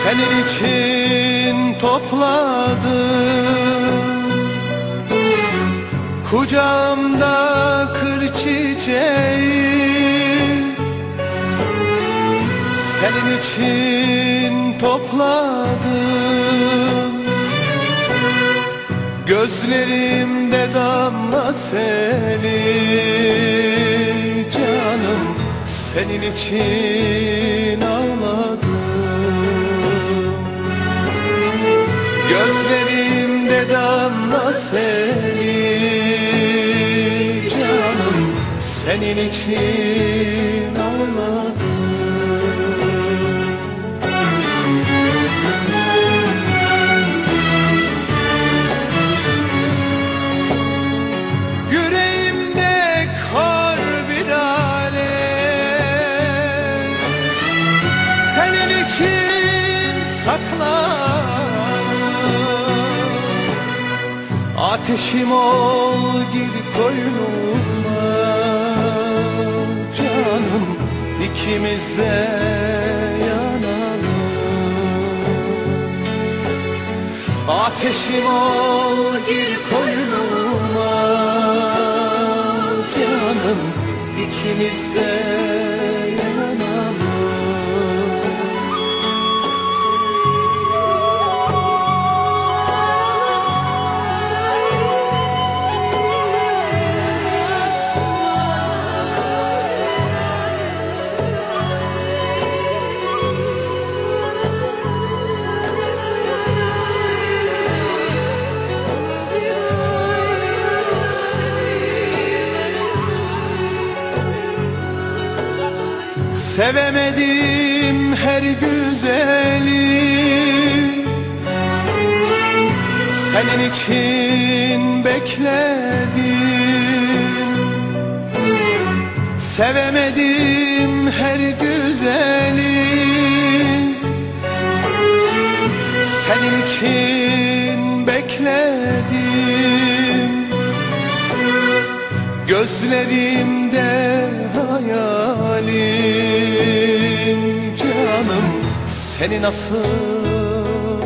Senin için topladım kucağımda kır çiçeği. Senin için topladım gözlerimde damla seli. Canım, senin için ağladım. Gözlerimde damla seli. Canım, senin için ağladım. Ateşim ol, gir koynuma. Canım, ikimiz de yanalım. Ateşim ol, gir koynuma. Canım, ikimiz de yanalım. Sevemedim her güzeli, senin için bekledim. Sevemedim her güzeli, senin için bekledim. Gözlerimde hayalin. Canım, seni nasıl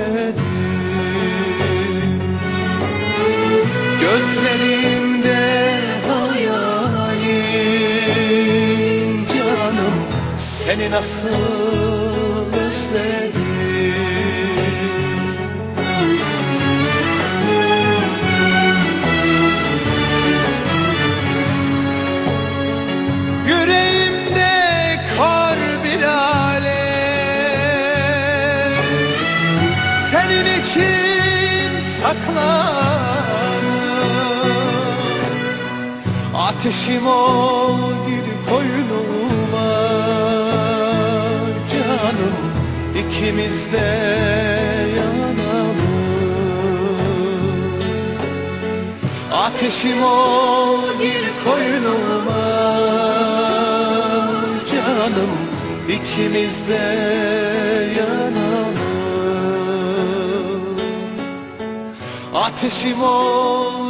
özledim. Gözlerimde hayalin. Canım, seni nasıl özledim. Senin için saklandım. Ateşim ol, gir koynuma. Canım, ikimiz de yanalım. Ateşim ol, gir koynuma. Canım, ikimiz de yanalım. Ateşim ol,